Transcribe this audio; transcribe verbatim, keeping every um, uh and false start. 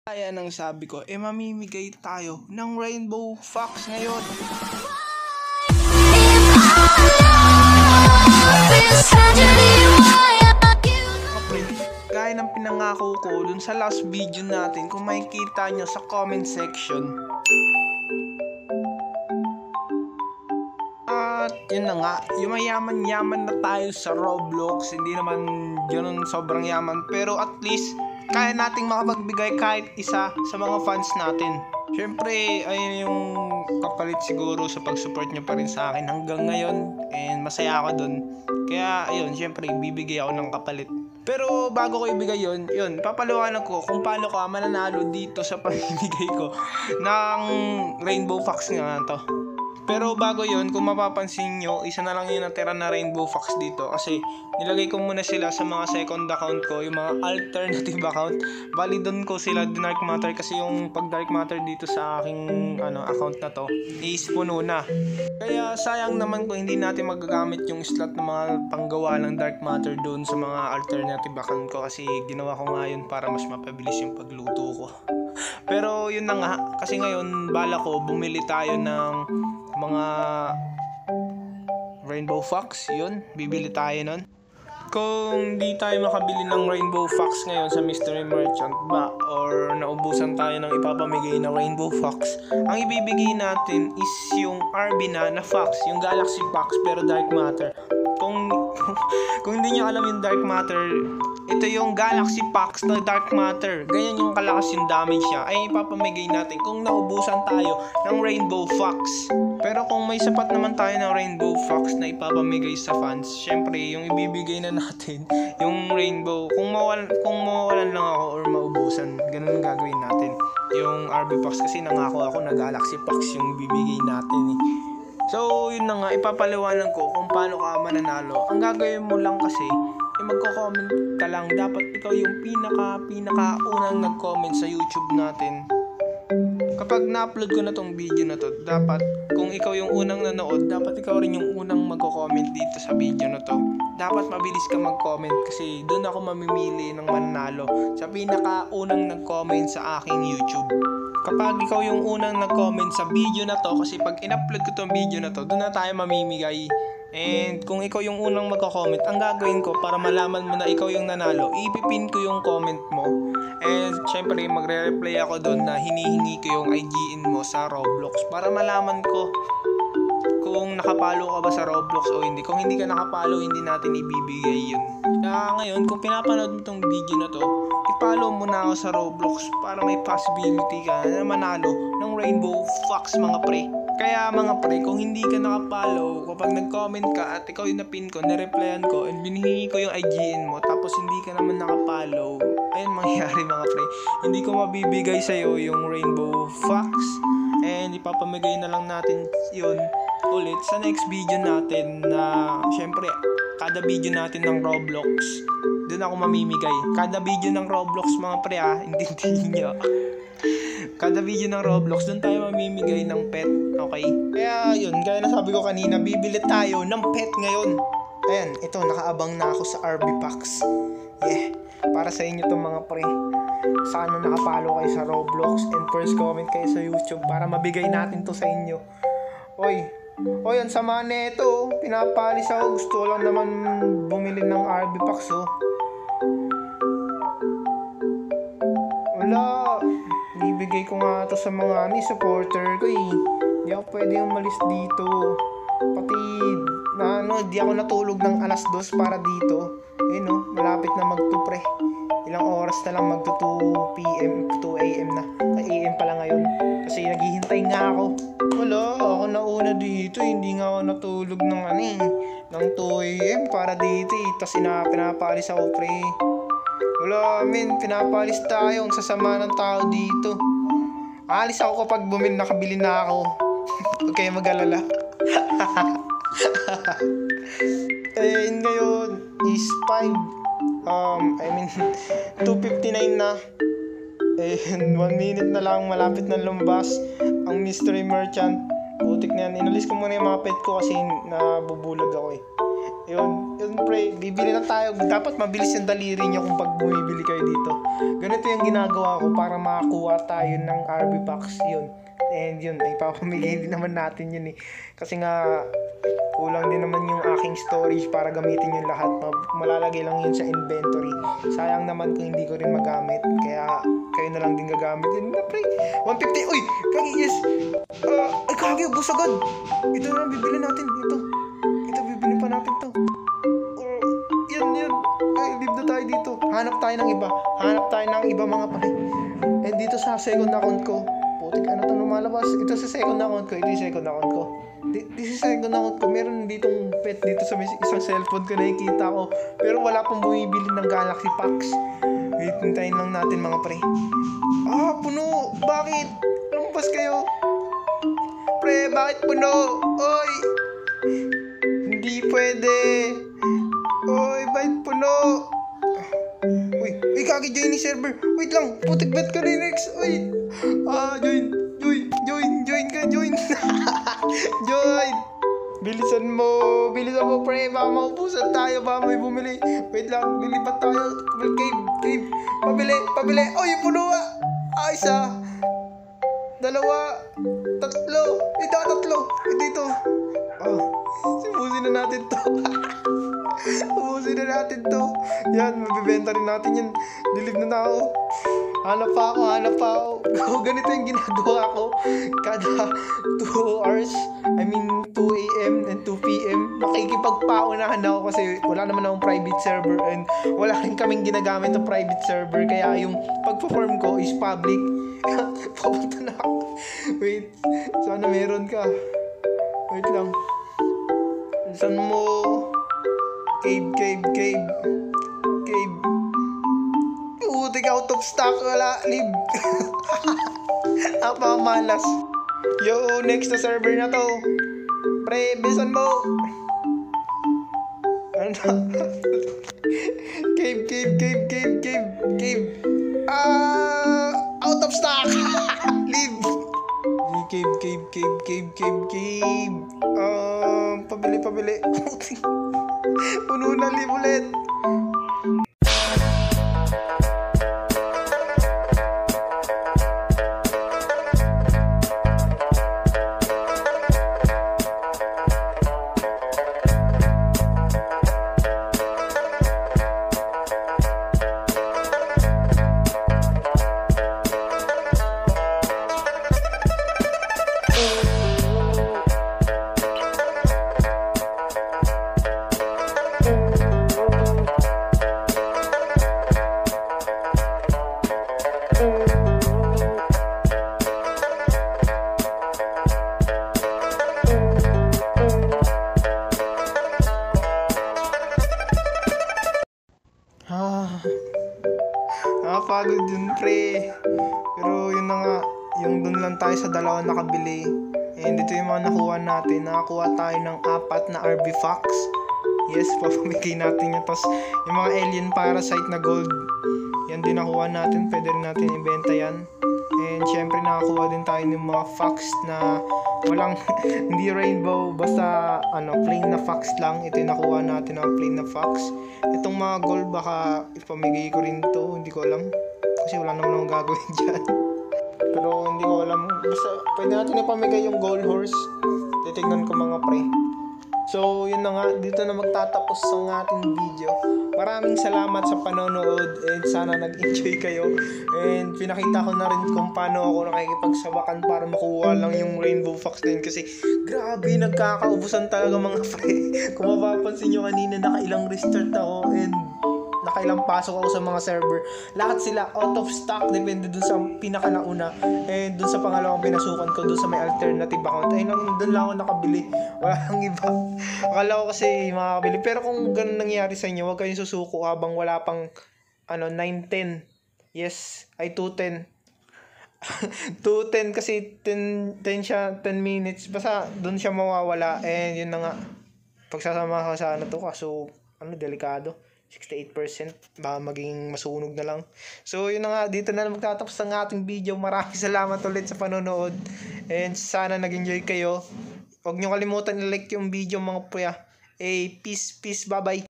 Kaya nang sabi ko, eh mamimigay tayo ng Rainbow Fox ngayon. Gaya ng pinangako ko dun sa last video natin, kung makikita nyo sa comment section. At yun na nga, yung mayaman-yaman na tayo sa Roblox. Hindi naman ganun sobrang yaman, pero at least kaya nating makapagbigay kahit isa sa mga fans natin. Syempre, ayun yung kapalit siguro sa pag-support nyo pa rin sa akin hanggang ngayon. And masaya ako dun. Kaya ayun, syempre bibigay ako ng kapalit. Pero bago ko ibigay yun, yun, papaliwanag ko kung paano ka mananalo dito sa pamimigay ko ng Rainbow Fox nga to. Pero bago yun, kung mapapansin nyo, isa na lang yung natira na Rainbow Fox dito. Kasi nilagay ko muna sila sa mga second account ko, yung mga alternative account. Bali doon ko sila Dark Matter kasi yung pag Dark Matter dito sa aking ano, account na to is puno na. Kaya sayang naman kung hindi natin magagamit yung slot ng mga panggawa ng Dark Matter doon sa mga alternative account ko. Kasi ginawa ko nga yun para mas mapabilis yung pagluto ko. Pero yun na nga, kasi ngayon bala ko bumili tayo ng mga Rainbow Fox. Yun, bibili tayo nun. Kung di tayo makabili ng Rainbow Fox ngayon sa Mystery Merchant ba, or naubusan tayo ng ipapamigay na Rainbow Fox, ang ibibigay natin is yung R B na na Fox, yung Galaxy Fox pero Dark Matter. Kung, kung, kung hindi nyo alam yung Dark Matter, ito yung Galaxy Fox na Dark Matter. Ganyan yung kalakas yung damage niya. Ay ipapamigay natin kung naubusan tayo ng Rainbow Fox. Pero kung may sapat naman tayo ng Rainbow Fox na ipapamigay sa fans, syempre yung ibibigay na natin yung Rainbow. Kung mawalan, kung mawalan lang ako or maubusan, ganun ang gagawin natin. Yung R B Fox kasi nangako ako na Galaxy Fox yung bibigay natin eh. So yun na nga, ipapaliwanag ko kung paano ka mananalo. Ang gagawin mo lang kasi, eh, magko-comment ka lang. Dapat ikaw yung pinaka pinaka unang nag-comment sa YouTube natin. Kapag na-upload ko na tong video na to, dapat kung ikaw yung unang nanood, dapat ikaw rin yung unang magko-comment dito sa video na to. Dapat mabilis ka mag-comment kasi doon ako mamimili ng mananalo sa pinaka unang nag-comment sa aking YouTube. Kapag ikaw yung unang nag-comment sa video na to, kasi pag in-upload ko tong video na to, doon na tayo mamimigay. And kung ikaw yung unang magko-comment, ang gagawin ko para malaman mo na ikaw yung nanalo, ipipin ko yung comment mo. And syempre magre-reply ako doon na hinihingi ko yung I G N mo sa Roblox para malaman ko kung nakapalo ka ba sa Roblox o hindi. Kung hindi ka nakapalo, hindi natin ibibigay yun. Kaya ngayon, kung pinapanood mo tong video na to, i-follow mo na ako sa Roblox para may possibility ka na manalo ng Rainbow Fox mga pre. Kaya mga pre, kung hindi ka nakapollow, kapag nag-comment ka at ikaw yung napin ko, nireplyan ko, and binihingi ko yung I G N mo, tapos hindi ka naman nakapollow, ayun mangyayari mga pre. Hindi ko mabibigay sa'yo yung Rainbow Fox, and ipapamigay na lang natin yun ulit sa next video natin na, syempre, kada video natin ng Roblox, doon ako mamimigay. Kada video ng Roblox mga pre ah, intindihin nyo. Kada video ng Roblox, doon tayo mamimigay ng pet, okay? Kaya yun, gaya na sabi ko kanina, bibili tayo ng pet ngayon. Ayan, ito, nakaabang na ako sa R B Fox. Yeah, para sa inyo to mga pre. Sana nakapalo kayo sa Roblox and first comment kayo sa YouTube para mabigay natin to sa inyo. Oy, oy, ang sama nito, pinapalis ako. Gusto lang naman bumili ng R B Fox, oh. Wala. Ibigay ko nga to sa mga ni supporter ko eh. Di ako pwede umalis dito. Pati na ano, di ako natulog ng alas dos para dito. Eh no, malapit na magtu pre. Ilang oras na lang magtu two P M, two A M na. A M pala ngayon. Kasi naghihintay nga ako. Wala, ako nauna dito. Hindi nga ako natulog ng ano eh, ng two A M para dito eh. Tapos pinapalis ako pre. Wala, min, pinapalis tayo. Ang sasama ng tao dito. Alis ako kapag bumili, nakabili na ako. Huwag kayo mag-alala. Eh, ngayon is five. Um, I mean, two fifty-nine na. And one minute na lang, malapit na lumabas ang Mystery Merchant. Putik na yan. Inalis ko muna yung mga pet ko kasi nabubulag ako eh. Yun, yun pre, bibili na tayo. Dapat mabilis yung daliri nyo kung pag bumibili kayo dito. Ganito yung ginagawa ko para makakuha tayo ng R B box. Yun. And yun, ay papamigay din naman natin yun eh. Kasi nga, kulang din naman yung aking storage para gamitin yung lahat. Malalagay lang yun sa inventory. Sayang naman kung hindi ko rin magamit. Kaya, kayo na lang din gagamit. Yun na pre, one fifty. Uy, kagi, yes. Uh, ay, kagi, ubos agad. Ito na, bibili natin. Ito. Ito, bibili pa natin to. Uh, yan, yan. Ay, leave na tayo dito. Hanap tayo ng iba. Hanap tayo ng iba mga pare. And dito sa second account ko, putik, ano to lumalabas? Ito sa second account ko. Ito yung second account ko. This is second account ko. Meron ditong pet dito sa isang cellphone ko nakikita ko. Pero wala pang bumibili ng Galaxy Packs. Wait, hintayin lang natin mga pre. Ah, puno! Bakit? Lumabas kayo? Pre, bakit puno? Oy! Hindi pwede. Oy, bakit puno? Uy, uy, kaki, join ni server. Wait lang, putik bet ka rin, Rex. Uy, ah, join, join, join, join ka, join. Join. Bilisan mo, bilisan mo, pre. Baka maubusan tayo, baka may bumili. Wait lang, lilipat tayo. Cave, cave. Pabili, pabili. Uy, puno ah. Ah, isa. Dalawa. Tatlo. Ito, tatlo. Dito. Oh, simusin na natin to. Ubusin na natin to. Yan, mabibenta rin natin yan. Dilib na na ako. Hanap pa ako, hanap pa ako. Ganito yung ginagawa ko. Kada two hours, I mean two a.m. and two p.m. makikipagpaunahan ako kasi wala naman akong private server and wala rin kaming ginagamit ng private server. Kaya yung pag-perform ko is public. Papunta na ako. Wait, sana meron ka. Wait lang. Saan mo? Cave, cave, cave. Cave. Utik, out of stock. Wala, leave. Napakamalas. Yo, next na server na to. Pre, bisan mo. Ano na? Cave, cave, cave, cave, cave, cave. Ah, out of stock. Leave. Cave, cave, cave, cave, cave, cave. Um, pabili, pabili. Puno na, leave ulit. Ah, nakapagod yun pre. Pero yun na nga, yung dun lang tayo sa dalawa nakabili. And dito yung mga nakuha natin. Nakakuha tayo ng apat na R B Fox. Yes, papamigay natin yun. Tapos yung mga alien parasite na gold, yan din nakuha natin. Pwede rin natin ibenta yan. And syempre nakakuha din tayo ng mga fox na walang hindi rainbow, basta ano, plain na fox lang. Ito yung nakuha natin ng plain na fox. Itong mga gold baka ipamigay ko rin to, hindi ko alam kasi wala naman akong gagawin dyan. Pero hindi ko alam, basta pwede natin ipamigay yung gold horse. Titignan ko mga pre. So yun na nga, dito na magtatapos ang ating video. Maraming salamat sa panonood and sana nag-enjoy kayo. And pinakita ko na rin kung paano ako nakikipagsabakan para makuha lang yung rainbow fox din. Kasi grabe, nagkakaubusan talaga mga pre. Kung mapapansin nyo kanina, nakailang restart ako and nakailang pasok ako sa mga server. Lahat sila out of stock, depende dun sa pinaka nauna. And dun sa pangalawang pinasukan ko, dun sa may alternative account, ay lang, dun lang ako nakabili. Wala nang iba. Akala ko kasi makakabili. Pero kung ganun nangyari sa inyo, huwag kayong susuko habang wala pang ano, nine ten. Yes, ay two ten. two ten kasi ten, ten siya, ten minutes. Basta dun siya mawawala. And yun na nga, pagsasama ko sa ano to, kaso ano, delikado. sixty-eight percent, baka maging masunog na lang. So yun na nga, dito na magtatapos ang ating video. Maraming salamat ulit sa panonood and sana nag-enjoy kayo. Huwag nyo kalimutan i-like yung video mga puya Eh, peace, peace, bye-bye.